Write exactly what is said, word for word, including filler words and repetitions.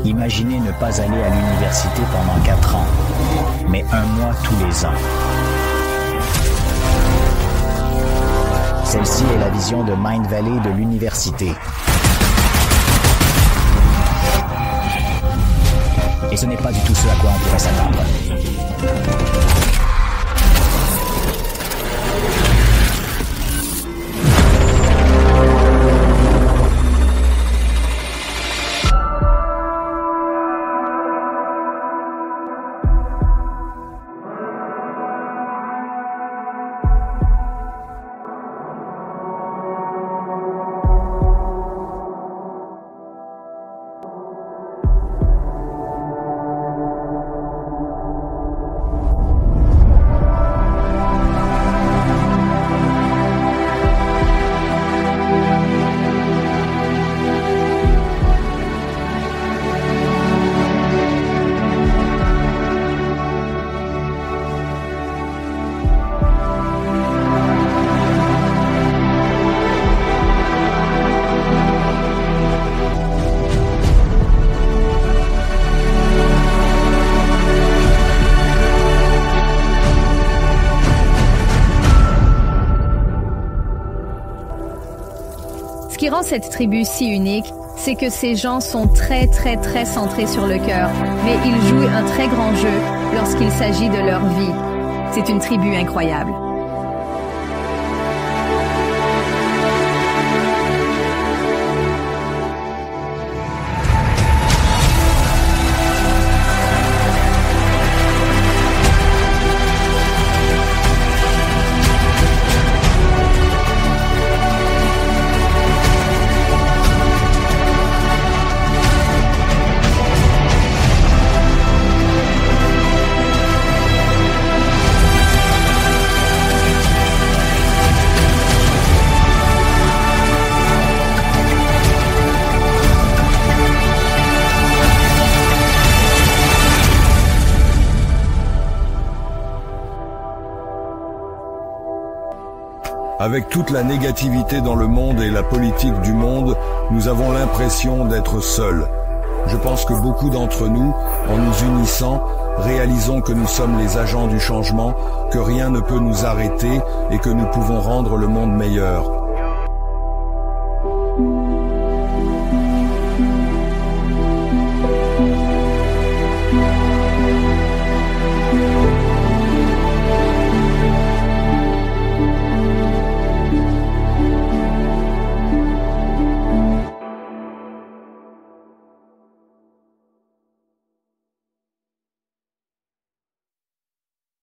Imaginez ne pas aller à l'université pendant quatre ans, mais un mois tous les ans. Celle-ci est la vision de Mind Valley de l'université. Et ce n'est pas du tout ce à quoi on pourrait s'attendre. Ce qui rend cette tribu si unique, c'est que ces gens sont très très très centrés sur le cœur, mais ils jouent un très grand jeu lorsqu'il s'agit de leur vie. C'est une tribu incroyable. Avec toute la négativité dans le monde et la politique du monde, nous avons l'impression d'être seuls. Je pense que beaucoup d'entre nous, en nous unissant, réalisons que nous sommes les agents du changement, que rien ne peut nous arrêter et que nous pouvons rendre le monde meilleur.